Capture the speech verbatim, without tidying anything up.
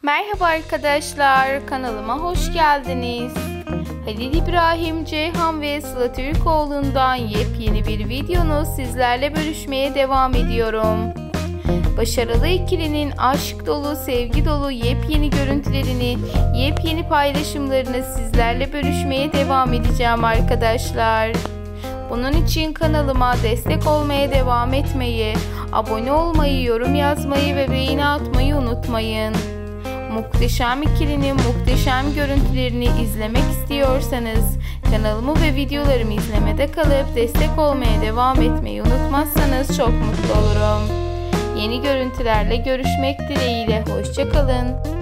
Merhaba arkadaşlar, kanalıma hoş geldiniz. Halil İbrahim Ceyhan ve Sıla Türkoğlu'ndan yepyeni bir videonu sizlerle bölüşmeye devam ediyorum. Başarılı ikilinin aşk dolu, sevgi dolu yepyeni görüntülerini, yepyeni paylaşımlarını sizlerle bölüşmeye devam edeceğim arkadaşlar. Bunun için kanalıma destek olmaya devam etmeyi, abone olmayı, yorum yazmayı ve beğeni atmayı unutmayın. Muhteşem ikilinin muhteşem görüntülerini izlemek istiyorsanız kanalımı ve videolarımı izlemede kalıp destek olmaya devam etmeyi unutmazsanız çok mutlu olurum. Yeni görüntülerle görüşmek dileğiyle, hoşça kalın.